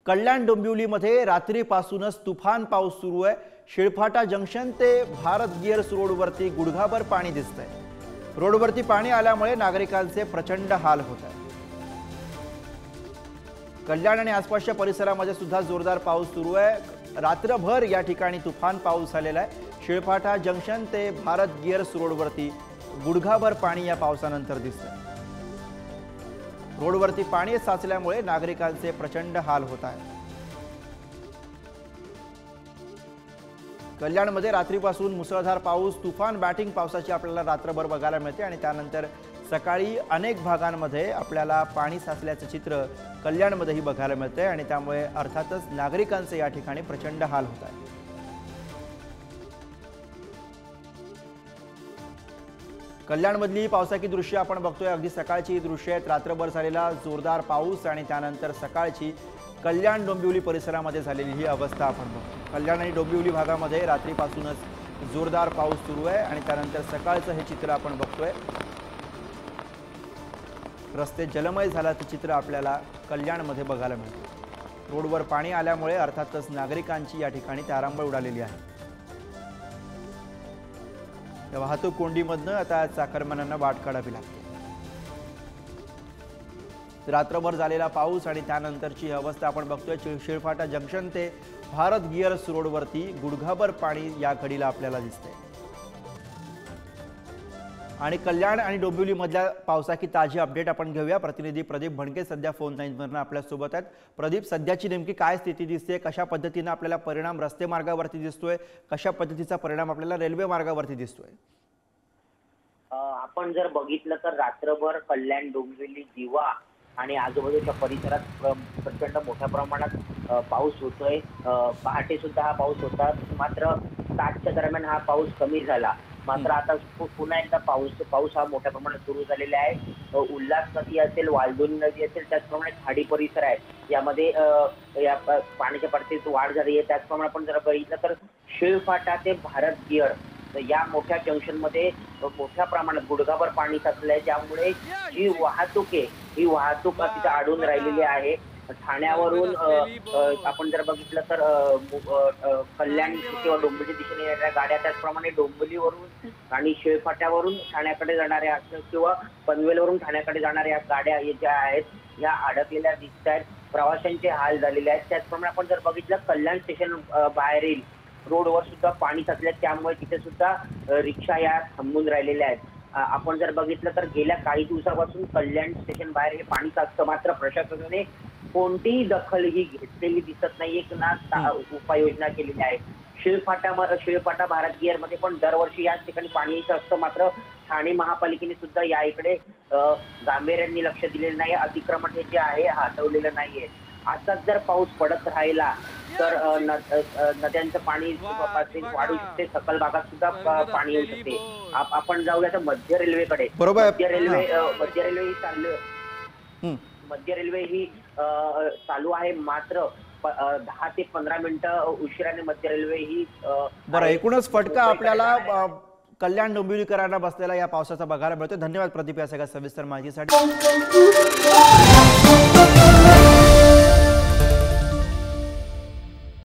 कल्याण डोंबिवलीमध्ये रात्रीपासूनच तुफान पाऊस सुरू आहे। शिळफाटा जंक्शन ते भारत गिअर्स रोडवरती गुडघाभर पाणी दिसतंय। रोडवरती पाणी आल्यामुळे नागरिकांचे प्रचंड हाल होत आहेत। कल्याण आणि आसपासच्या परिसरामध्ये सुद्धा जोरदार पाऊस सुरू आहे। रात्रभर या ठिकाणी तुफान पाऊस झालेला आहे। शिळफाटा जंक्शन ते भारत गिअर्स रोडवरती गुडघाभर पाणी या पावसानंतर दिसतंय। रोडवरती पाणी साचल्यामुळे नागरिकांचे प्रचंड हाल होत आहेत। कल्याणमध्ये रात्रीपासून मुसळधार पाऊस, तुफान बॅटिंग पावसाची आपल्याला रात्रभर बघायला मिळते आणि त्यानंतर सकाळी अनेक भागांमध्ये आपल्याला पाणी साचल्याचं चित्र कल्याणमध्येही बघायला मिळते आणि त्यामुळे अर्थातच नागरिकांचे या ठिकाणी प्रचंड हाल होत आहेत। कल्याणमधली पावसाची दृश्य आपण बघतोय। अगदी सकाळची दृश्य आहेत। रात्रभर झालेला जोरदार पाऊस आणि त्यानंतर सकाळची कल्याण डोंबिवली परिसरामध्ये झालेली ही अवस्था आपण बघतो। कल्याण आणि डोंबिवली भागामध्ये रात्रीपासूनच जोरदार पाऊस सुरू आहे आणि त्यानंतर सकाळचं हे चित्र आपण बघतोय। रस्ते जलमय झाल्याचं चित्र आपल्याला कल्याणमध्ये बघायला मिळतं। रोडवर पाणी आल्यामुळे अर्थातच नागरिकांची या ठिकाणी तारांबळ उडालेली आहे। वाहतूक कोंडीमधनं आता चाकरमान्यांना वाट काढावी लागते। रात्रभर झालेला पाऊस आणि त्यानंतरची अवस्था आपण बघतोय। शिळफाटा जंक्शन ते भारत गिअर्स रोडवरती गुडघाभर पाणी या घडीला आपल्याला दिसतंय। आणि कल्याण आणि डोंबिवली मधल्या पावसाची ताजी अपडेट आपण घेऊया। प्रतिनिधी प्रदीप भणके सध्या फोन लाईनवरून आपल्या सोबत आहेत। प्रदीप, सध्याची नेमकी काय स्थिती दिसते? कशा पद्धतीने आपल्याला परिणाम रस्ते मार्गावरती दिसतोय? कशा पद्धतीचा परिणाम आपल्याला रेल्वे मार्गावरती दिसतोय? आपण जर बघितलं तर रात्रभर कल्याण, डोंबिवली, दिवा आणि आजूबाजूच्या परिसरात प्रचंड मोठ्या प्रमाणात पाऊस होतोय। पहाटे सुद्धा हा पाऊस होता, मात्र 7च्या दरम्यान हा पाऊस कमी झाला। मात्र आता पुन्हा एकदा पाऊस हा मोठ्या प्रमाणात सुरू झालेला आहे। उल्हास नदी असेल, वालदुनी नदी असेल, त्याचप्रमाणे खाडी परिसर आहे, यामध्ये या पाण्याच्या पातळीत वाढ झाली आहे। त्याचप्रमाणे आपण जर बघितलं तर शिळफाटा ते भारत गिअर या मोठ्या जंक्शन मध्ये मोठ्या प्रमाणात गुडघाभर पाणी साचलंय, त्यामुळे जी वाहतूक आहे ही वाहतूक तिथे अडून राहिलेली आहे। ठाण्यावरून आपण जर बघितलं तर कल्याण किंवा डोंबिवली दिशेने येणाऱ्या गाड्या, त्याचप्रमाणे डोंबिवलीवरून आणि शिळफाट्यावरून ठाण्याकडे जाणाऱ्या किंवा पनवेलवरून ठाण्याकडे जाणाऱ्या गाड्या ज्या आहेत या अडकलेल्या दिसत आहेत। प्रवाशांचे हाल झालेले आहेत। त्याचप्रमाणे आपण जर बघितलं कल्याण स्टेशन बाहेरील रोडवर सुद्धा पाणी साचले, त्यामुळे तिथे सुद्धा रिक्षा या थांबून राहिलेल्या आहेत। आपण जर बघितलं तर गेल्या काही दिवसापासून कल्याण स्टेशन बाहेर हे पाणी साचतं, मात्र प्रशासनाने कोणतीही दखल ही घेतलेली दिसत नाहीये किंवा उपाययोजना केलेली आहे। शिळफाटा भारत गिअर मध्ये पण दरवर्षी याच ठिकाणी पाणी येत असतं, मात्र ठाणे महापालिकेने सुद्धा या इकडे गांभीर्याने लक्ष दिलेलं नाही। अतिक्रमण हे जे आहे हटवलेलं नाहीये। असाच जर पाऊस पडत राहिला तर नद्यांचं पाणी वाढू शकते, सखल भागात सुद्धा पाणी येऊ शकते। आपण जाऊया तर मध्य रेल्वेकडे। मध्य रेल्वे ही चालू आहे, मात्र 10 ते 15 मिनिटं उशिराने मध्य रेल्वे ही बरं एकूणच फटका आपल्याला कल्याण डोंबिवलीकरांना बसलेला या पावसाचा बघायला मिळतो। धन्यवाद प्रदीप या सगळ्या सविस्तर माहितीसाठी।